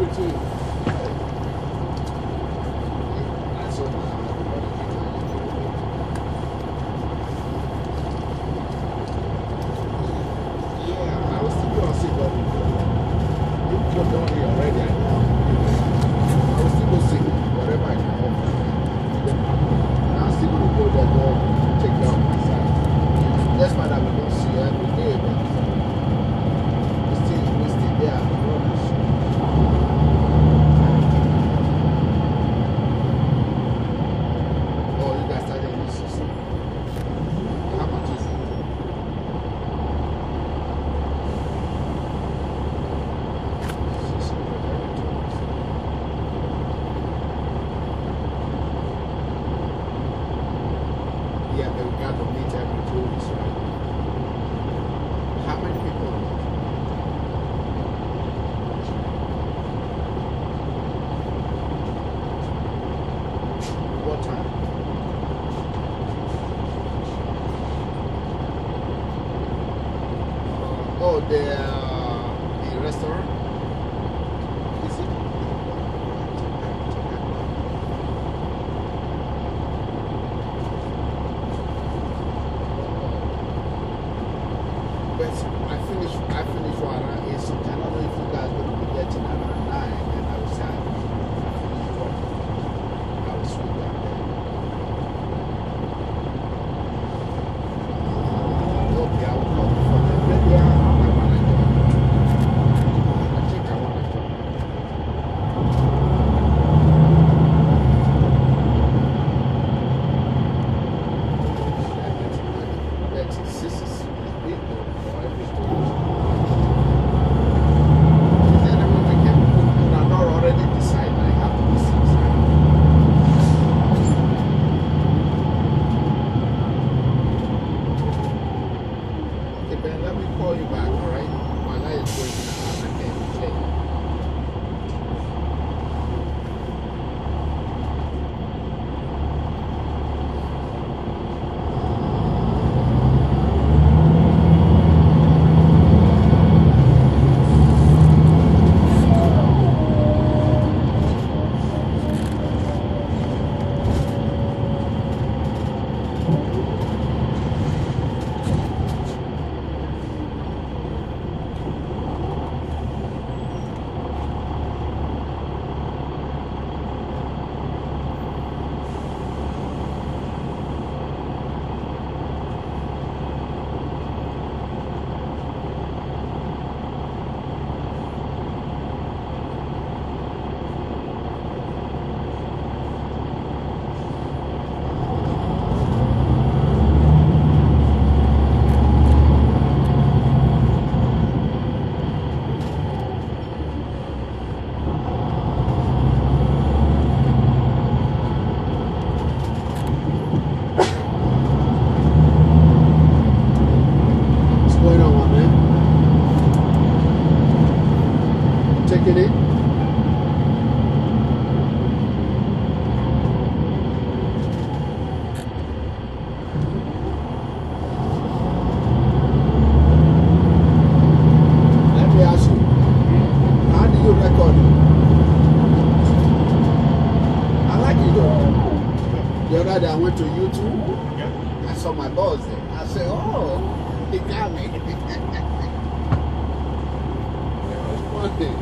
everything. That's all. Yeah, I was still going to see what you put down here already. I was still going to see whatever I can offer. And I'm still going to go there, go take care of myself. That's why I don't see you every day, but we still there. Oh, you guys started this season. How much is it? Yeah, but we got to meet every 2 weeks, right? How many people? What time? Oh, the restaurant? Is it? But I finish around 8 something. I don't know if you guys are going to be getting around 9, and I will say I will swing down there. Okay, I will come before then. Maybe I want to join. I think I want to join. That's 6 people for every store. Then we can put not already decide I have to be 6. Okay, Ben, let me call you back, all right? While I is going now, I can play. Taking it. Let me ask you, how do you record it? I like it though. The other day I went to YouTube. I saw my boss there. I said, oh, he got me. That's funny.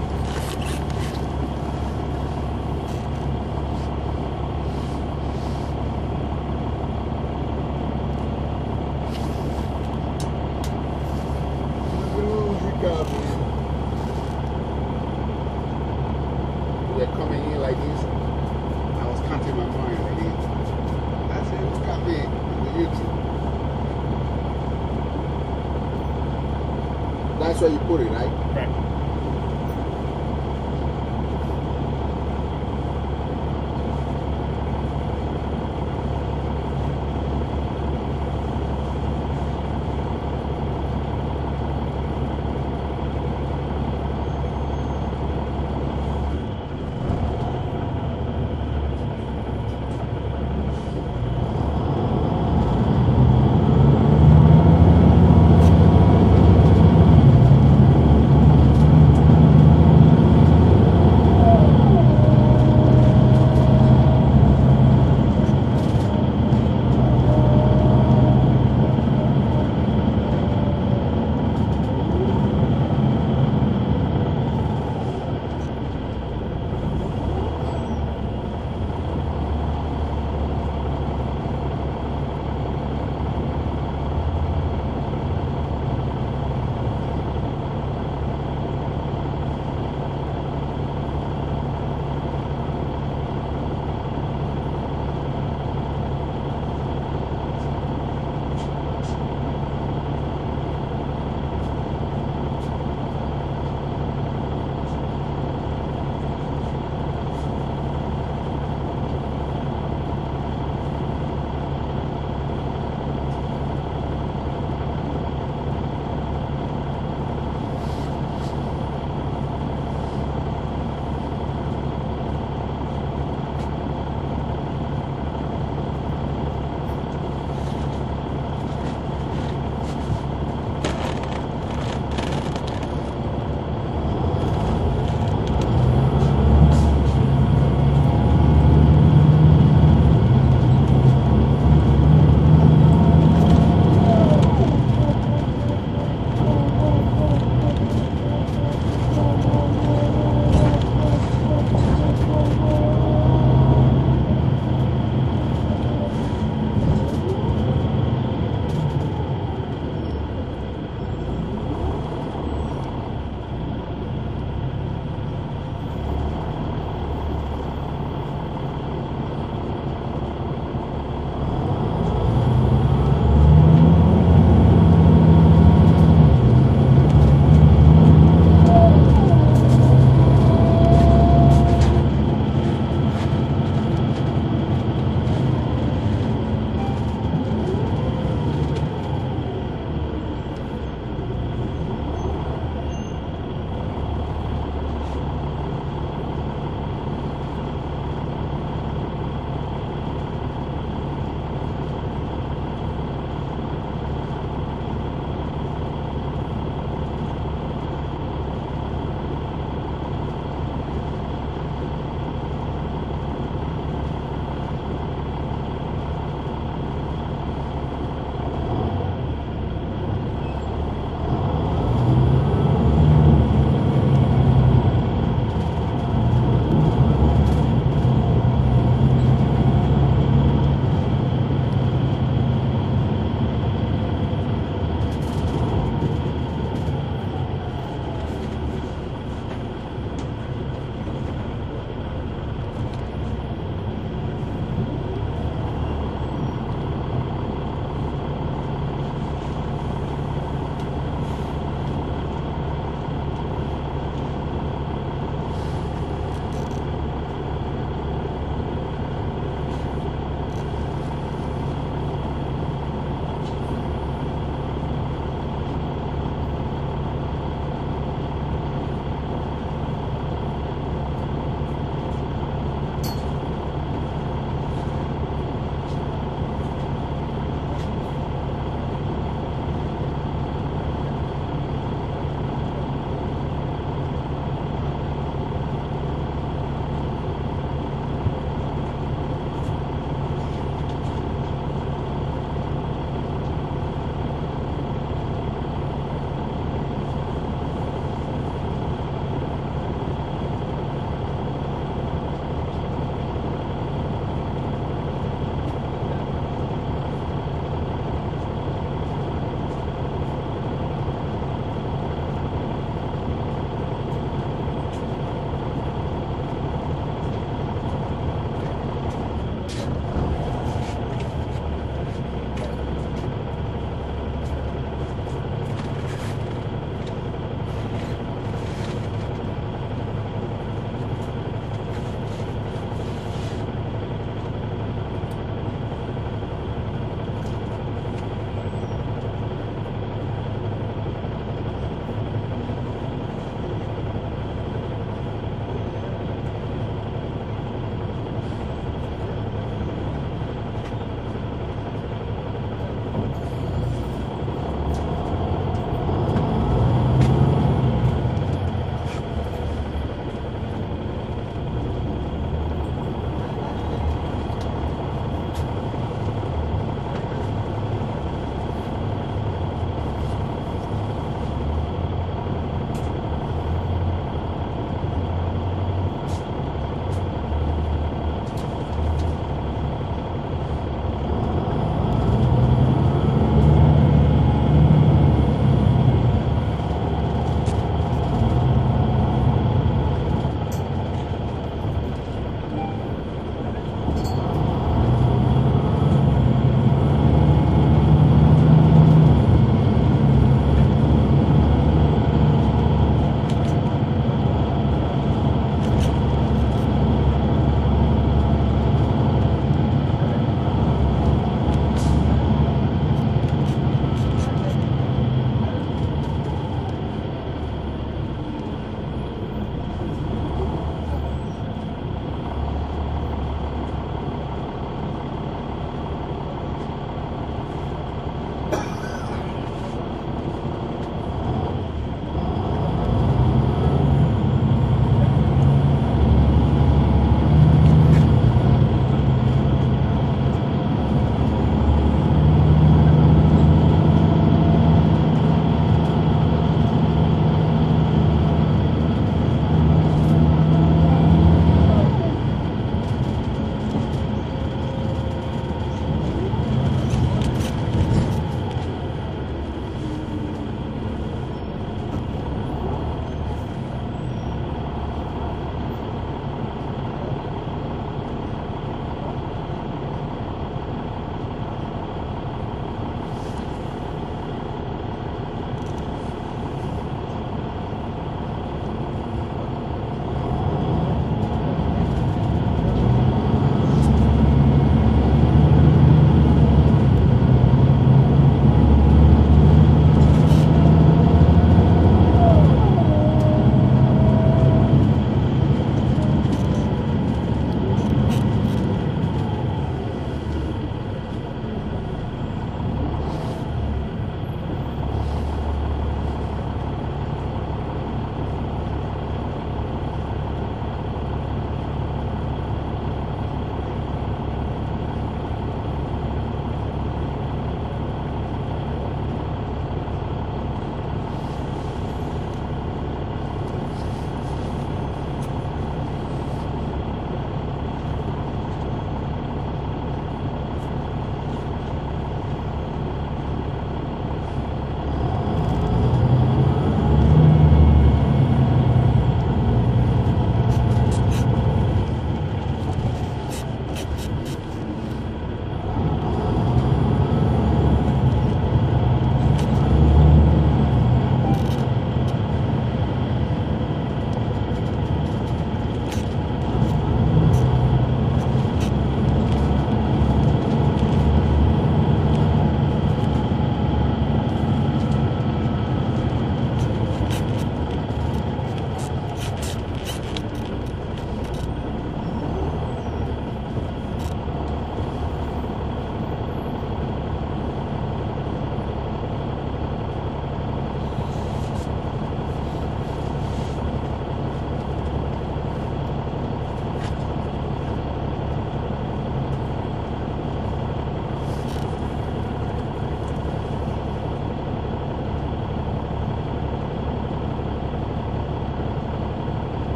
They're coming in like this. I was counting my money like this. I said, look at me on the YouTube. That's where you put it, right? Right.